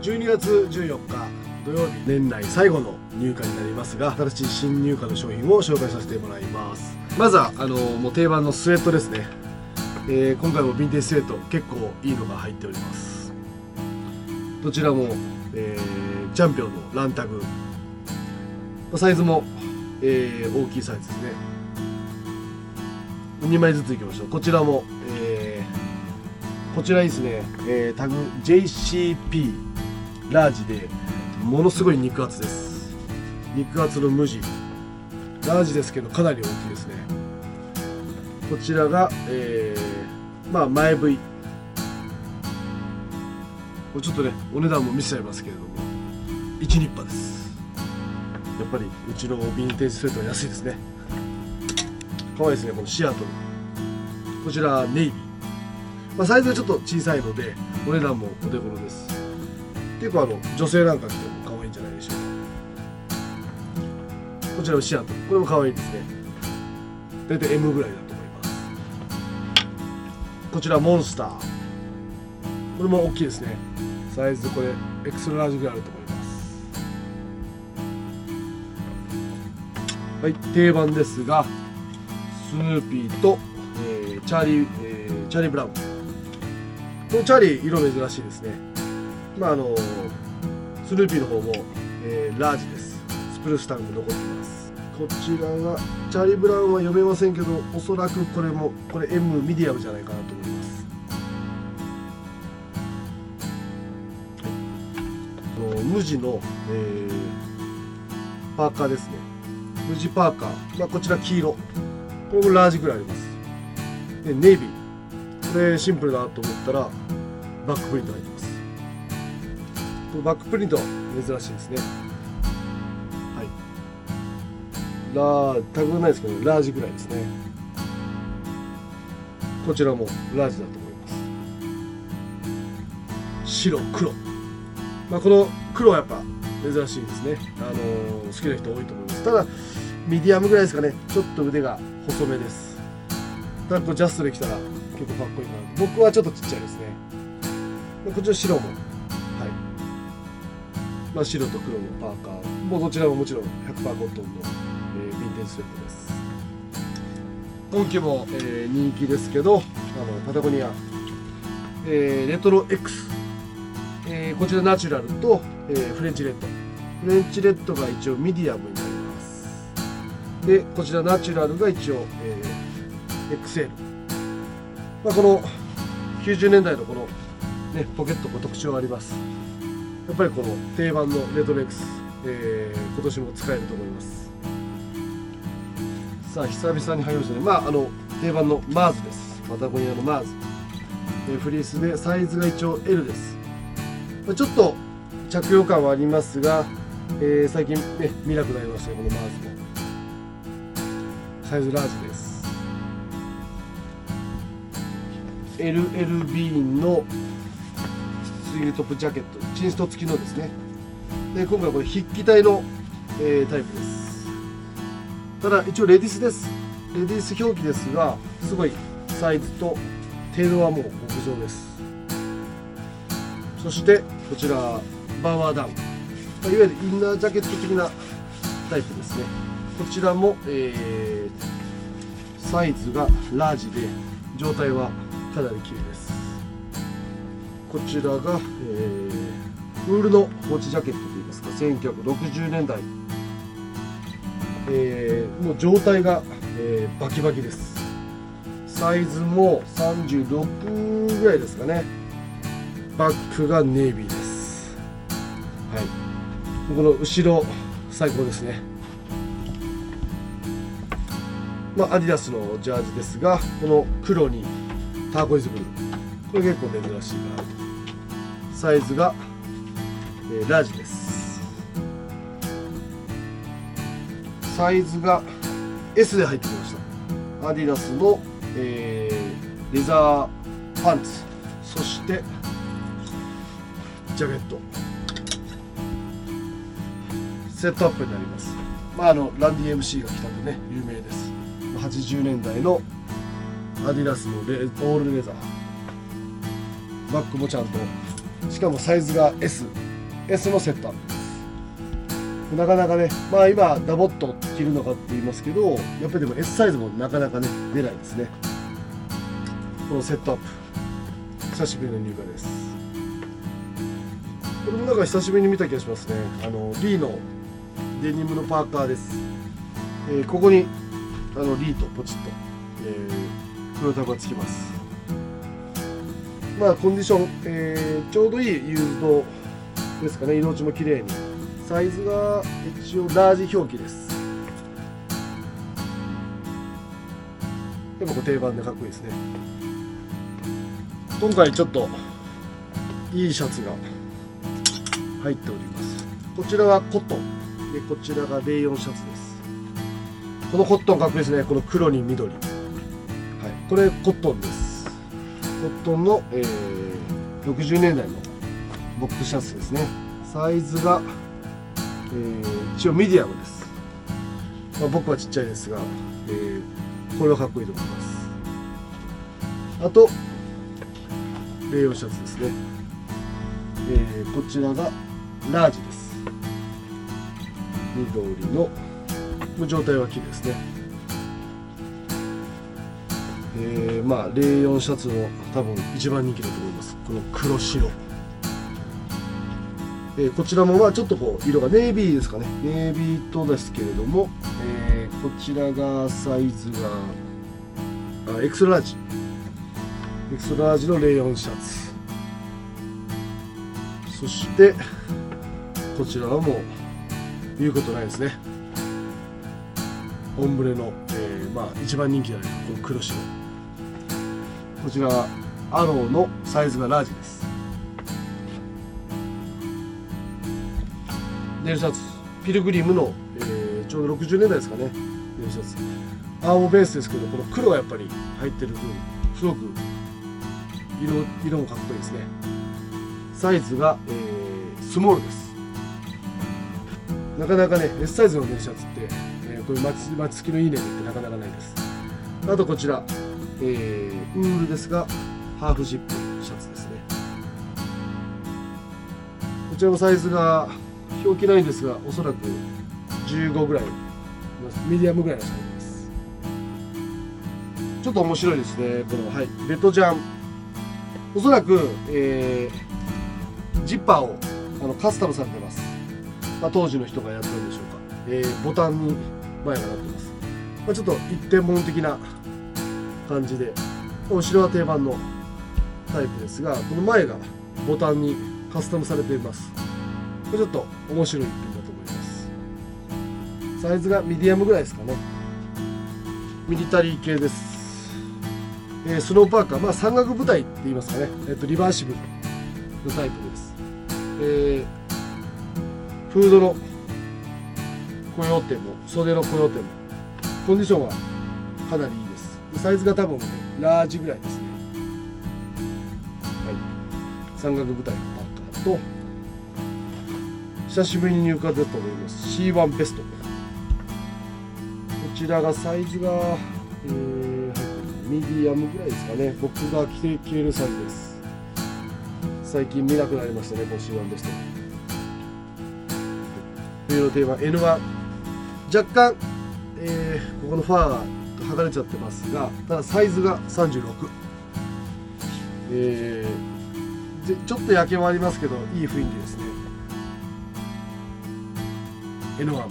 12月14日土曜日、年内最後の入荷になりますが、新しい新入荷の商品を紹介させてもらいます。まずはもう定番のスウェットですね。今回もヴィンテージスウェット結構いいのが入っております。どちらも、チャンピオンのランタグ、サイズも、大きいサイズですね。2枚ずついきましょう。こちらも、こちらいいですね、タグ JCP ラージでものすごい肉厚です。肉厚の無地ラージですけどかなり大きいですね。こちらが、前 V、 ちょっとねお値段も見せちゃいますけれども1ニッパです。やっぱりうちのヴィンテージスウェットは安いですね。可愛いですね、このシアトル。こちらネイビー、サイズがちょっと小さいのでお値段もお手頃です。結構女性なんか着ても可愛いんじゃないでしょうか。こちらはシアトル、これも可愛いですね。大体 M ぐらいだと思います。こちらモンスター、これも大きいですね。サイズこれエクストララージぐらいあると思います。はい、定番ですがスヌーピーと、チャーリー・ブラウン。このチャーリー色珍しいですね。スヌーピーの方も、ラージです。スプルスタンク残ってます。こちらがチャーリー・ブラウンは読めませんけど、おそらくこれ M ミディアムじゃないかなと思います。無地の、パーカーですね。無地パーカー、こちら黄色、これもラージぐらいあります。でネイビー、これシンプルだと思ったらバックプリント入ってます。このバックプリント珍しいですね。はい、タグがないですけどラージぐらいですね。こちらもラージだと思います。白黒、この黒はやっぱ珍しいですね。好きな人多いと思います。ただミディアムぐらいですかね。ちょっと腕が細めです。ただジャストできたら結構かっこいいかなと。僕はちょっとちっちゃいですね。こちら白も、はい、白と黒のパーカーもどちらももちろん 100% コットンの、ヴィンテージスウェットです。今季も、人気ですけどパタゴニア、レトロ X、こちらナチュラルと、フレンチレッド。フレンチレッドが一応ミディアムになります。でこちらナチュラルが一応、XL。この90年代のこの、ポケットも特徴があります。やっぱりこの定番のレトロ X、今年も使えると思います。さあ久々に入りましたね。定番のマーズです。パタゴニアのマーズ、フリースでサイズが一応 L です。ちょっと着用感はありますが、最近ね見なくなりましたよ、このマーズも。サイズラージです。LLB のスイングトップジャケット、チンスト付きのですね。で今回これ筆記体の、タイプです。ただ一応レディースです。レディース表記ですが、すごいサイズと程度はもう極上です。そしてこちらバーワーダウン、いわゆるインナージャケット的なタイプですね。こちらも、サイズがラージで状態はかなり綺麗です。こちらが、ウールのポーチジャケットといいますか、1960年代、もう状態が、バキバキです。サイズも36ぐらいですかね。バックがネイビーです。はい、この後ろ最高ですね。アディダスのジャージですが、この黒にターコイズブルー、これ結構珍しいかなと。サイズが、ラージです。サイズが S で入ってきました。アディダスの、レザーパンツ、そしてジャケットセットアップになります。ランディ MC が来たんでね有名です。80年代のアディダスのオールレザー、バッグもちゃんと、しかもサイズが S、 S のセットアップです。なかなかね、まあ今ダボっと着るのかって言いますけど、やっぱりでも S サイズもなかなかね出ないですね。このセットアップ久しぶりの入荷です。これもなんか久しぶりに見た気がしますね。リーのデニムのパーカーです。ここにリーとポチッと、黒タグがつきます。まあコンディション、ちょうどいいユーズドですかね。色落ちも綺麗に。サイズが一応ラージ表記です。でも定番でかっこいいですね。今回ちょっといいシャツが入っております。こちらはコットンで、こちらがレイヨンシャツです。このコットンかっこいいですね。この黒に緑、はい、これコットンです。コットンの、60年代のボックスシャツですね。サイズが、一応ミディアムです。まあ、僕はちっちゃいですが、これはかっこいいと思います。あとレイヨンシャツですね。こちらがラージです。緑の状態は綺麗ですね。まあレイヨンシャツの多分一番人気だと思います。この黒白、こちらもまあちょっとこう色がネイビーですかね。ネイビーとですけれども、こちらがサイズがエクストラージのレイヨンシャツ。そしてこちらはもう言うことないですね。オンブレの、まあ一番人気であるこの黒白。こちらはアローのサイズがラージです。ネイルシャツピルグリムの、ちょうど60年代ですかね。ネイルシャツアーモベースですけど、この黒がやっぱり入ってる分すごく色もかっこいいですね。サイズが、スモールです。なかなかね S サイズのネイルシャツって、こういうマチ付きのいいネイルってなかなかないです。あとこちら、ウールですがハーフジップシャツですね。こちらのサイズが表記ないんですが、おそらく15ぐらい、ミディアムぐらいのサイズです。ちょっと面白いですね。この、はい、ベトジャン、おそらく、ジッパーをカスタムされてます。まあ、当時の人がやったんでしょうか。ボタンに前がなってます。まあ、ちょっと一点物的な感じで、後ろは定番のタイプですが、この前がボタンにカスタムされています。これちょっと面白い一品だと思います。サイズがミディアムぐらいですかね。ミリタリー系です。スノーパーカー、まあ山岳部隊って言いますかね。リバーシブルのタイプです。フードのコヨーテも袖のコヨーテもコンディションはかなりいいです。サイズが多分、ね、ラージぐらいですね。はい、山岳部隊のパーカーと久しぶりに入荷だと思います C1 ベスト。こちらがサイズが、ミディアムぐらいですかね。僕が着れるサイズです。最近見なくなりましたね、この C1 ベスト。冬の定番 N1、若干、ここのファーが剥がれちゃってますが、ただサイズが36、ちょっと焼けもありますけどいい雰囲気ですね。 N1、はい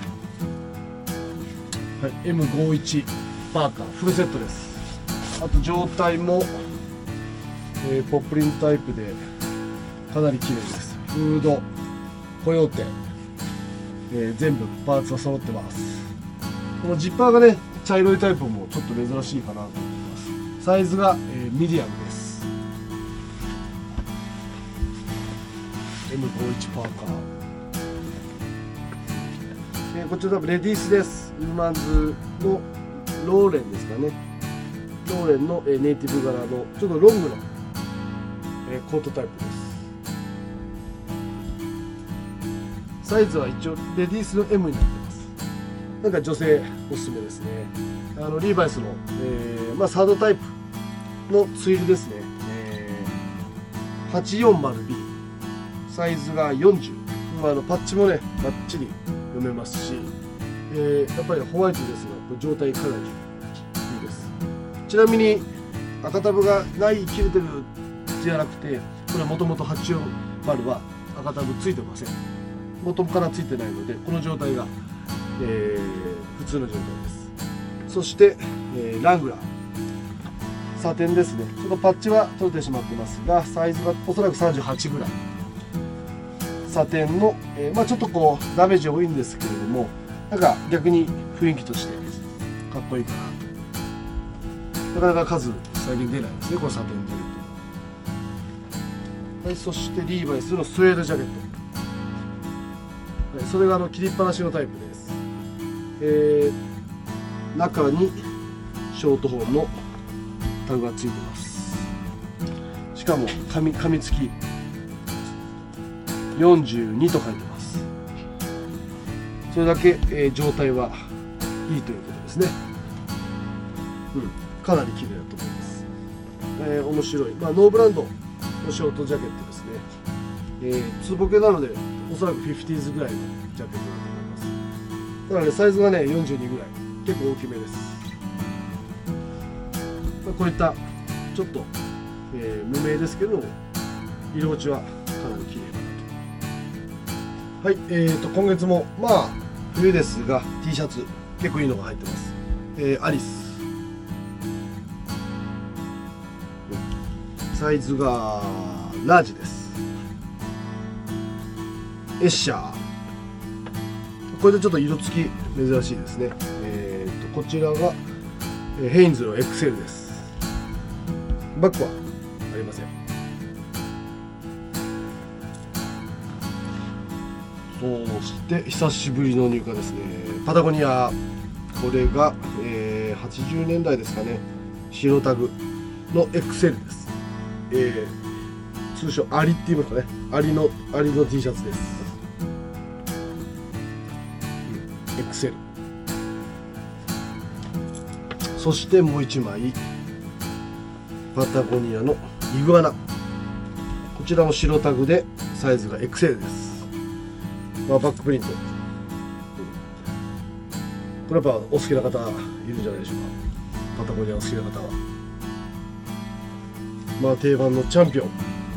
、M51 パーカーフルセットです。あと状態も、ポップリンタイプでかなり綺麗です。フード、コヨーテ、全部パーツは揃ってます。このジッパーがね茶色いタイプもちょっと珍しいかなと思います。サイズが、ミディアムです。 M51 パーカー、こちら多分レディースです。ウーマンズのローレンですかね。ローレンの、ネイティブ柄のちょっとロングの、コートタイプです。サイズは一応レディースの M になってます。なんか女性おすすめですね。リーバイスの、まあ、サードタイプのツイルですね。840B、 サイズが40、パッチもねバッチリ読めますし、やっぱりホワイトですが状態かなりいいです。ちなみに赤タブがない切れてるじゃなくて、これもともと840は赤タブついてません。元からついてないので、この状態が、普通の状態です。そして、ラングラーサテンですね。ちょっとパッチは取れてしまってますが、サイズがおそらく38ぐらい。サテンの、ちょっとこうダメージ多いんですけれども、なんか逆に雰囲気としてかっこいいかなと。なかなか数最近出ないですね、このサテンジャケット。はい、そしてリーバイスのスウェードジャケット。はい、それが切りっぱなしのタイプです。中にショートホーンのタグがついてます。しかも紙付き42と書いてます。それだけ、状態はいいということですね。かなり綺麗だと思います。面白い、ノーブランドのショートジャケットですね。ツボケなのでおそらく 50s ぐらいのジャケットだと思います。ただね、サイズがね42ぐらい、結構大きめです。こういったちょっと、無名ですけど色落ちはかなり綺麗かなと。はい、今月も冬ですが T シャツ結構いいのが入ってます。アリスサイズがラージです。エッシャー、これでちょっと色付き珍しいですね。こちらがヘインズの XL です。バッグはありません。そして久しぶりの入荷ですね。パタゴニア、これが、80年代ですかね、白タグの XL です。通称アリって言いますかね、アリの T シャツです。XL。そしてもう1枚パタゴニアのイグアナ、こちらも白タグでサイズが XL です。バックプリント、これやっぱお好きな方いるんじゃないでしょうか。パタゴニアお好きな方は定番のチャンピオン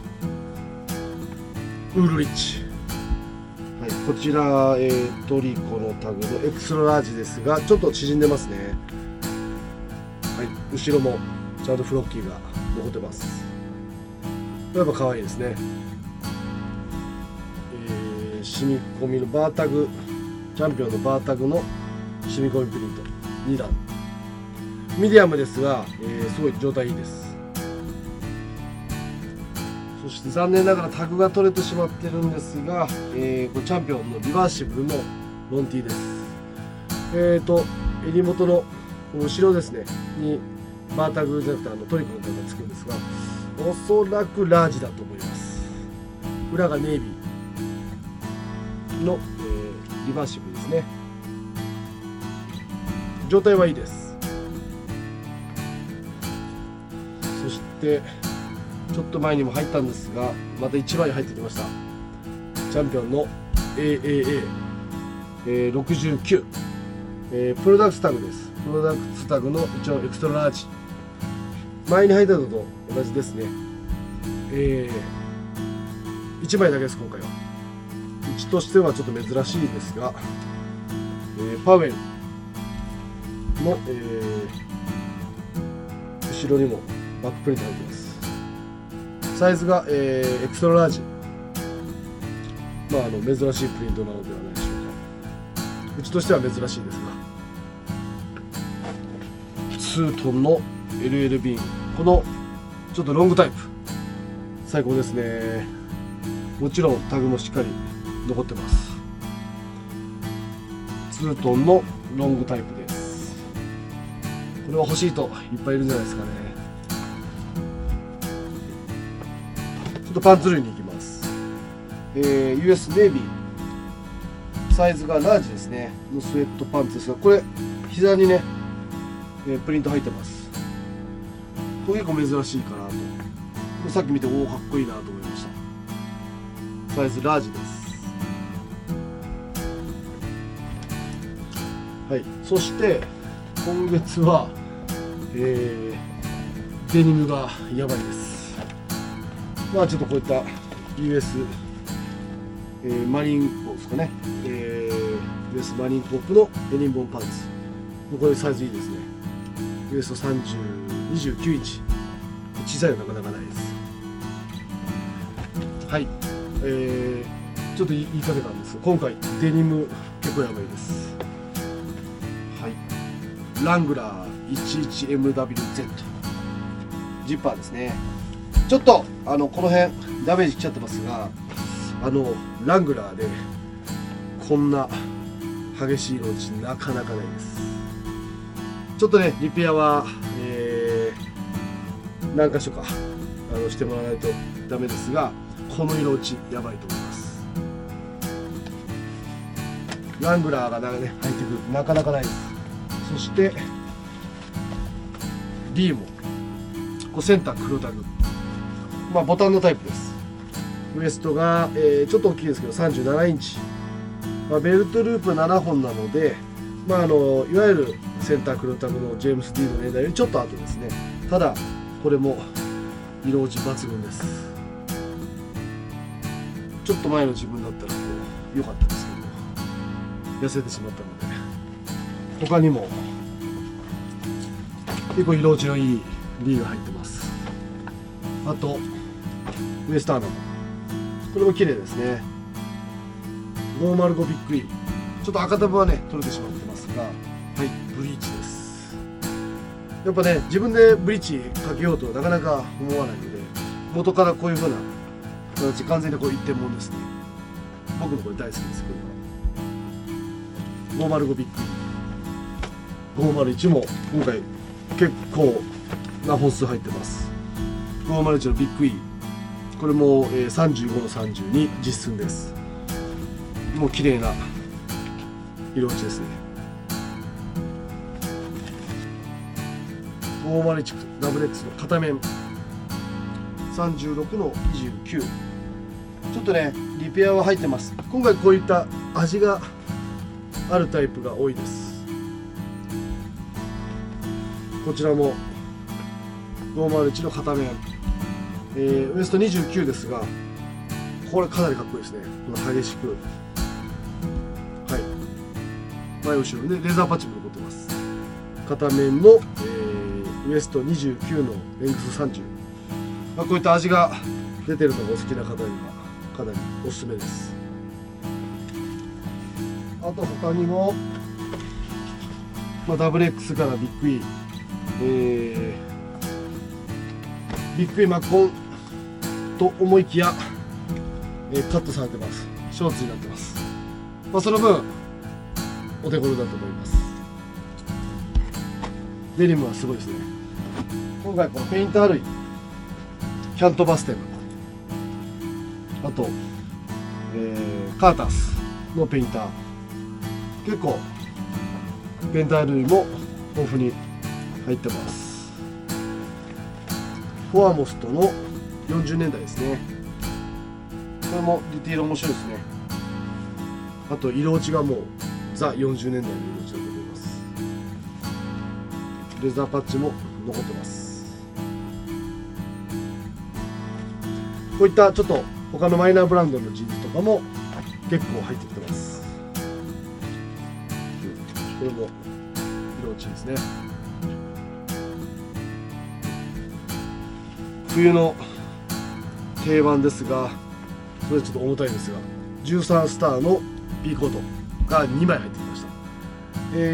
ウールリッチ、はい、こちら、トリコのタグのエクストララージですが、ちょっと縮んでますね。はい、後ろもちゃんとフロッキーが残ってます。やっぱ可愛いですね。染み込みのバータグ、チャンピオンのバータグの染み込みプリント2段、ミディアムですが、すごい状態いいです。そして残念ながらタグが取れてしまってるんですが、これチャンピオンのリバーシブルのロンティーです。襟元の後ろですねにバータグじゃなくてトリコのタグがつくんですが、おそらくラージだと思います。裏がネイビーの、リバーシブルですね。状態はいいです。そしてちょっと前にも入ったんですが、また1枚入ってきました。チャンピオンの AAA69、プロダクツタグです。プロダクツタグの一応エクストララージ、前に入ったのと同じですね。1枚だけです今回は。うちとしてはちょっと珍しいですが、パウエルの、後ろにもバックプリント入ってます。サイズが、エクストララージ、珍しいプリントなのではないでしょうか。うちとしては珍しいですが、ツートンの LL ビーン、このちょっとロングタイプ最高ですね。もちろんタグもしっかり残ってます。ツートンのロングタイプです。これは欲しいといっぱいいるんじゃないですかね。ちょっとパンツ類に行きます。US ネイビー、サイズがラージですねのスウェットパンツですが、これ膝にね、プリント入ってます。これ結構珍しいかなと。さっき見てかっこいいなと思いました。 サイズラージです。はい、そして今月は、デニムがやばいです。まあちょっとこういった US、マリンコーですかね、US マリンコープのデニムボンパンツ、これサイズいいですね。ウエスト29インチ、小さいのなかなかないです。はい、ちょっと言いかけたんですが、今回デニム結構やばいです。はい、ラングラー 11MWZ ジッパーですね。ちょっとこの辺ダメージきちゃってますが、ラングラーでこんな激しいローチなかなかないです。ちょっとねリペアは、何箇所かしてもらわないとダメですが、この色落ちやばいと思います。ラングラーが入ってくるなかなかないです。そしてリーもこうセンター黒タグ、まあボタンのタイプです。ウエストが、ちょっと大きいですけど37インチ、まあ、ベルトループ7本なので、まあ、いわゆるセンター黒タグのジェームス・ディーの年代よりちょっと後ですね。ただこれも色落ち抜群です。ちょっと前の自分だったら良かったですけど痩せてしまったので、他にも結構色落ちのいいリーが入ってます。あとウエスターナもこれも綺麗ですね。505ビッグイ、ちょっと赤タブはね取れてしまってますが、はい、ブリーチです。やっぱね自分でブリーチかけようとはなかなか思わないので、元からこういう風な形、完全にこう一点物ですね。僕もこれ大好きです。これは505ビッグイ、501も今回結構な本数入ってます。501のビッグイ、これも35の32実寸です。もう綺麗な色落ちですね。501ダブル X の片面36の29、ちょっとねリペアは入ってます。今回こういった味があるタイプが多いです。こちらも501の片面、ウエスト29ですが、これかなりかっこいいですね。この激しく、はい、前後ろでレザーパッチも残ってます。片面の、ウエスト29のレングス30、まあ、こういった味が出てるのがお好きな方にはかなりおすすめです。あと他にも、まあ、WX からビッグイ、ビッグイマッコンと思いきや、カットされてます。ショーツになってます。まあ、その分お手頃だと思います。デニムはすごいですね。今回このペインター類キャントバステム、あと、カータースのペインター、結構ペインター類も豊富に入ってます。フォアモストの40年代ですね。これもディティール面白いですね。あと色落ちがもうザ40年代の色落ちだと思います。レザーパッチも残ってます。こういったちょっと他のマイナーブランドのジーンズとかも結構入ってきてます。これも色落ちですね。冬の定番ですが、それちょっと重たいですが、13スターの P コートが2枚入ってきました。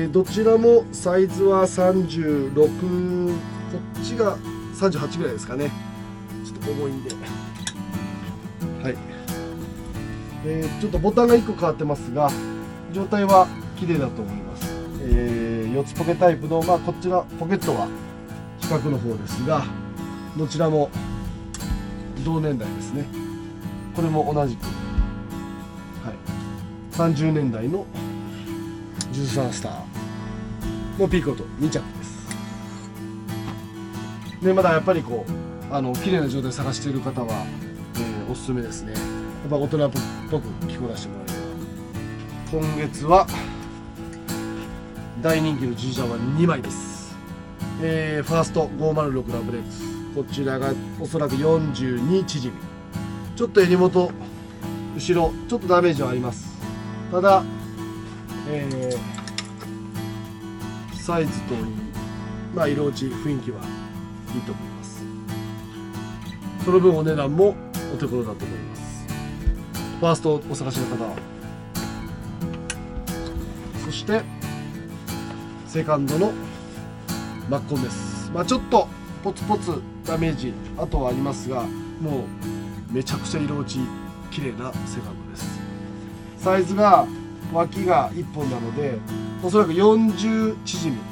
どちらもサイズは36、こっちが38ぐらいですかね。ちょっと重いんで、はい、ちょっとボタンが1個変わってますが、状態は綺麗だと思います。4つポケタイプの、まあ、こっちがポケットは四角の方ですが、どちらも同年代ですね。これも同じく、はい、30年代の13スターのピーコート2着です。でまだやっぱりこう綺麗な状態で探している方は、おすすめですね。 ぱ大人っぽく着こなしてもらえれば。今月は大人気の G ジャンは2枚です。ファースト506ラブレックス、こちらがおそらく42縮み、ちょっと襟元後ろちょっとダメージはあります。ただ、サイズといい、色落ち雰囲気はいいと思います。その分お値段もお手頃だと思います。ファーストをお探しの方は。そしてセカンドのマッコンです。ちょっとポツポツダメージあとはありますが、もうめちゃくちゃ色落ち綺麗なセカンドです。サイズが脇が1本なのでおそらく40縮み、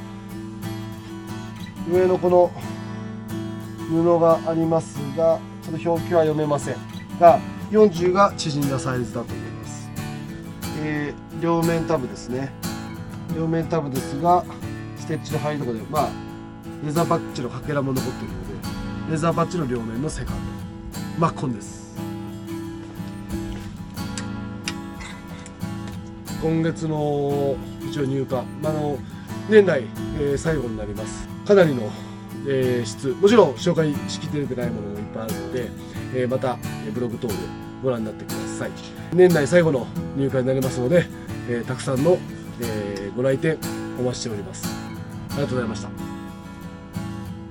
上のこの布がありますがちょっと表記は読めませんが40が縮んだサイズだと思います。両面タブですね。両面タブですがステッチの入るところでレザーパッチのかけらも残っているのでレザーパッチの両面のセカンドマッコンです。今月の一応入荷、年内、最後になります。かなりの、質、もちろん紹介しきれてないものもいっぱいあるので、またブログ等でご覧になってください。年内最後の入荷になりますので、たくさんの、ご来店お待ちしております。ありがとうございました。